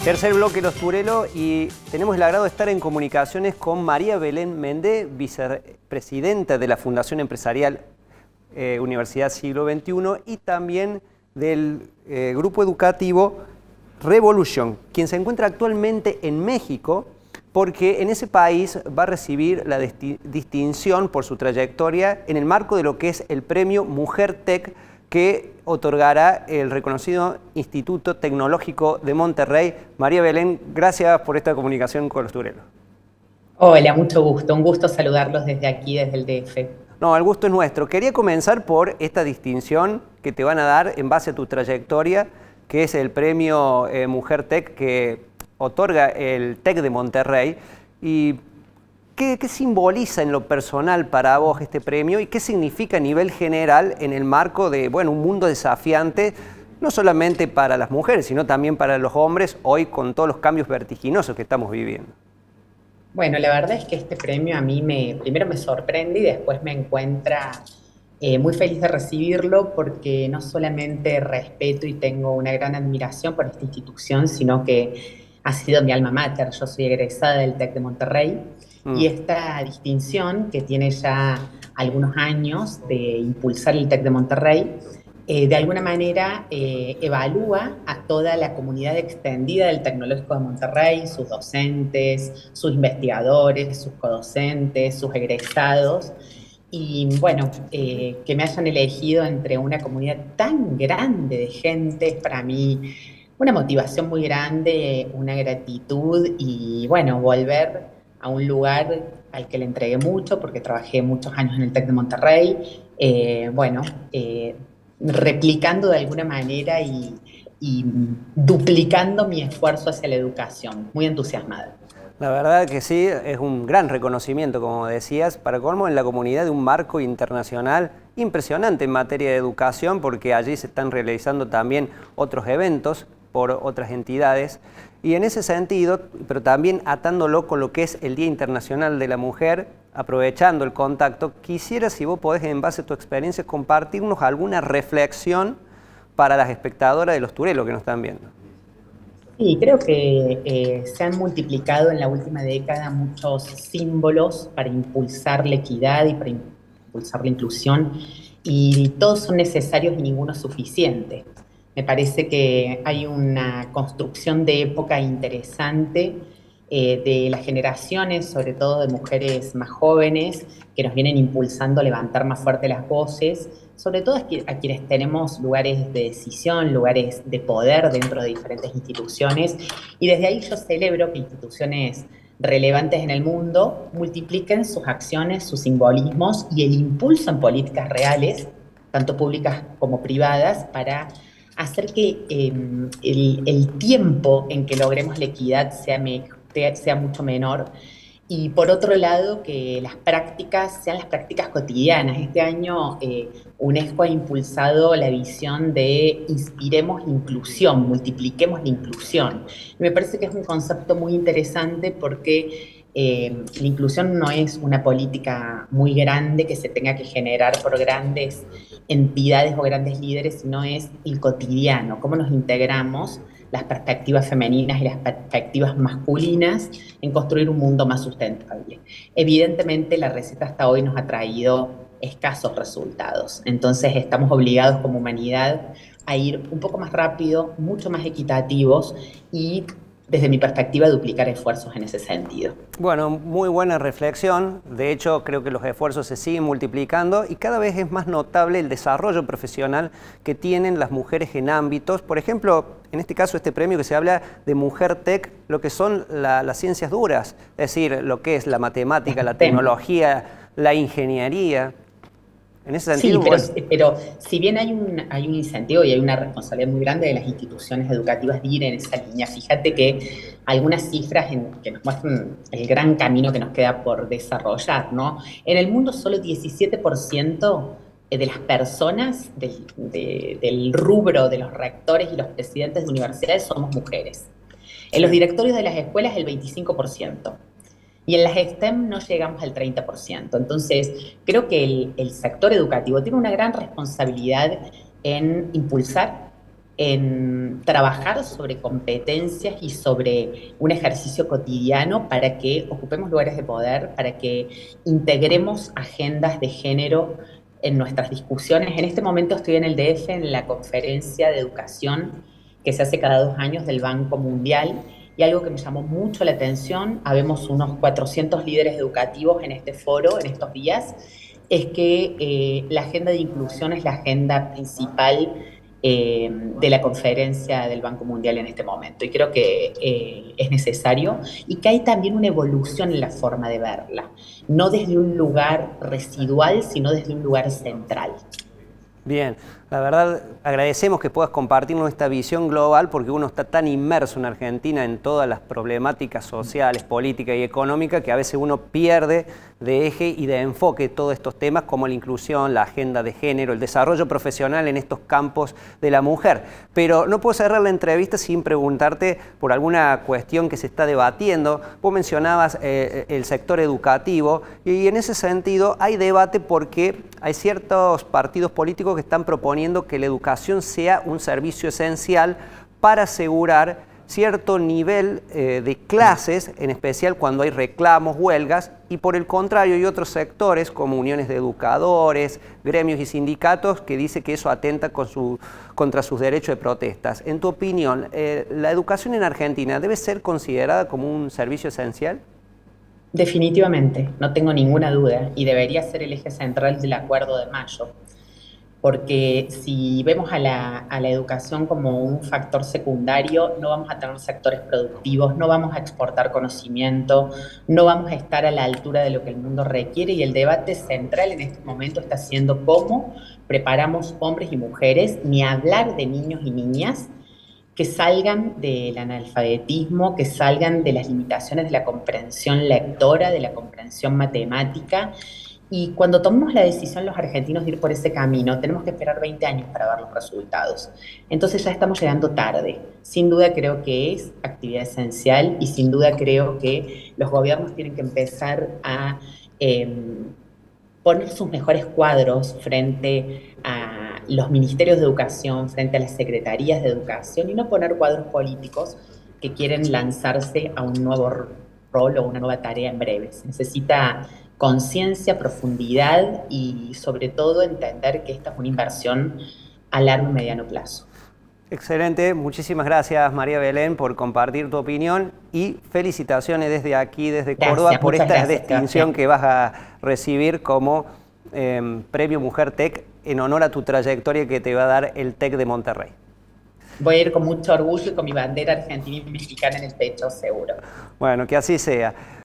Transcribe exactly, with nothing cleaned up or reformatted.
Tercer bloque Los Turelo y tenemos el agrado de estar en comunicaciones con María Belén Méndez, vicepresidenta de la Fundación Empresarial eh, Universidad Siglo veintiuno y también del eh, grupo educativo Revolution, quien se encuentra actualmente en México porque en ese país va a recibir la distinción por su trayectoria en el marco de lo que es el premio Mujer Tech que otorgará el reconocido Instituto Tecnológico de Monterrey. María Belén, gracias por esta comunicación con Los Turelo. Hola, mucho gusto. Un gusto saludarlos desde aquí, desde el D F. No, el gusto es nuestro. Quería comenzar por esta distinción que te van a dar en base a tu trayectoria, que es el premio eh, Mujer Tech que otorga el TEC de Monterrey. Y ¿Qué, ¿Qué simboliza en lo personal para vos este premio y qué significa a nivel general en el marco de bueno, un mundo desafiante, no solamente para las mujeres, sino también para los hombres, hoy con todos los cambios vertiginosos que estamos viviendo? Bueno, la verdad es que este premio a mí me, primero me sorprende y después me encuentra eh, muy feliz de recibirlo porque no solamente respeto y tengo una gran admiración por esta institución, sino que ha sido mi alma mater. Yo soy egresada del TEC de Monterrey. Mm. Y esta distinción, que tiene ya algunos años de impulsar el TEC de Monterrey, eh, de alguna manera eh, evalúa a toda la comunidad extendida del Tecnológico de Monterrey, sus docentes, sus investigadores, sus codocentes, sus egresados. Y bueno, eh, que me hayan elegido entre una comunidad tan grande de gente es para mí una motivación muy grande, una gratitud y bueno, volver a un lugar al que le entregué mucho porque trabajé muchos años en el TEC de Monterrey, eh, bueno, eh, replicando de alguna manera y, y duplicando mi esfuerzo hacia la educación, muy entusiasmada. La verdad que sí, es un gran reconocimiento, como decías, para colmo en la comunidad de un marco internacional impresionante en materia de educación, porque allí se están realizando también otros eventos por otras entidades. Y en ese sentido, pero también atándolo con lo que es el Día Internacional de la Mujer, aprovechando el contacto, quisiera, si vos podés, en base a tu experiencia, compartirnos alguna reflexión para las espectadoras de Los Turelo que nos están viendo. Sí, creo que eh, se han multiplicado en la última década muchos símbolos para impulsar la equidad y para impulsar la inclusión, y todos son necesarios y ninguno es suficiente. Me parece que hay una construcción de época interesante eh, de las generaciones, sobre todo de mujeres más jóvenes, que nos vienen impulsando a levantar más fuerte las voces, sobre todo a quienes tenemos lugares de decisión, lugares de poder dentro de diferentes instituciones. Y desde ahí yo celebro que instituciones relevantes en el mundo multipliquen sus acciones, sus simbolismos y el impulso en políticas reales, tanto públicas como privadas, para hacer que eh, el, el tiempo en que logremos la equidad sea, me, sea mucho menor. Y por otro lado, que las prácticas sean las prácticas cotidianas. Este año eh, UNESCO ha impulsado la visión de inspiremos la inclusión, multipliquemos la inclusión. Y me parece que es un concepto muy interesante porque eh, la inclusión no es una política muy grande que se tenga que generar por grandes entidades o grandes líderes, sino es el cotidiano, cómo nos integramos las perspectivas femeninas y las perspectivas masculinas en construir un mundo más sustentable. Evidentemente, la receta hasta hoy nos ha traído escasos resultados. Entonces, estamos obligados como humanidad a ir un poco más rápido, mucho más equitativos y, desde mi perspectiva, duplicar esfuerzos en ese sentido. Bueno, muy buena reflexión. De hecho, creo que los esfuerzos se siguen multiplicando y cada vez es más notable el desarrollo profesional que tienen las mujeres en ámbitos. Por ejemplo, en este caso, este premio que se habla de Mujer Tech, lo que son la, las ciencias duras, es decir, lo que es la matemática, la tecnología, la ingeniería. En ese sentido, sí, pero, bueno. pero si bien hay un, hay un incentivo y hay una responsabilidad muy grande de las instituciones educativas de ir en esa línea, fíjate que algunas cifras en, que nos muestran el gran camino que nos queda por desarrollar, ¿no? En el mundo solo diecisiete por ciento de las personas del, de, del rubro de los rectores y los presidentes de universidades somos mujeres. En los directorios de las escuelas el veinticinco por ciento. Y en las STEM no llegamos al treinta por ciento. Entonces, creo que el, el sector educativo tiene una gran responsabilidad en impulsar en trabajar sobre competencias y sobre un ejercicio cotidiano para que ocupemos lugares de poder, para que integremos agendas de género en nuestras discusiones. En este momento estoy en el D F en la conferencia de educación que se hace cada dos años del Banco Mundial, y algo que me llamó mucho la atención, habemos unos cuatrocientos líderes educativos en este foro en estos días, es que eh, la agenda de inclusión es la agenda principal eh, de la conferencia del Banco Mundial en este momento. Y creo que eh, es necesario y que hay también una evolución en la forma de verla, no desde un lugar residual, sino desde un lugar central. Bien, la verdad agradecemos que puedas compartirnos esta visión global porque uno está tan inmerso en Argentina en todas las problemáticas sociales, políticas y económicas que a veces uno pierde de eje y de enfoque todos estos temas como la inclusión, la agenda de género, el desarrollo profesional en estos campos de la mujer. Pero no puedo cerrar la entrevista sin preguntarte por alguna cuestión que se está debatiendo. Vos mencionabas eh, el sector educativo y en ese sentido hay debate porque hay ciertos partidos políticos que están proponiendo que la educación sea un servicio esencial para asegurar cierto nivel eh, de clases, en especial cuando hay reclamos, huelgas, y por el contrario hay otros sectores como uniones de educadores, gremios y sindicatos que dicen que eso atenta con su, contra sus derechos de protestas. En tu opinión, eh, ¿la educación en Argentina debe ser considerada como un servicio esencial? Definitivamente, no tengo ninguna duda, y debería ser el eje central del Acuerdo de Mayo. Porque si vemos a la, a la educación como un factor secundario, no vamos a tener sectores productivos, no vamos a exportar conocimiento, no vamos a estar a la altura de lo que el mundo requiere, y el debate central en este momento está siendo cómo preparamos hombres y mujeres, ni hablar de niños y niñas, que salgan del analfabetismo, que salgan de las limitaciones de la comprensión lectora, de la comprensión matemática. Y cuando tomemos la decisión los argentinos de ir por ese camino, tenemos que esperar veinte años para ver los resultados. Entonces ya estamos llegando tarde. Sin duda creo que es actividad esencial y sin duda creo que los gobiernos tienen que empezar a eh, poner sus mejores cuadros frente a los ministerios de educación, frente a las secretarías de educación, y no poner cuadros políticos que quieren lanzarse a un nuevo rol o una nueva tarea en breve. Se necesita conciencia, profundidad y sobre todo entender que esta es una inversión a largo y mediano plazo. Excelente, muchísimas gracias María Belén por compartir tu opinión y felicitaciones desde aquí, desde Gracias, Córdoba, por esta gracias, distinción Sebastián. que vas a recibir como eh, Premio Mujer Tech en honor a tu trayectoria que te va a dar el Tec de Monterrey. Voy a ir con mucho orgullo y con mi bandera argentina y mexicana en el pecho, seguro. Bueno, que así sea.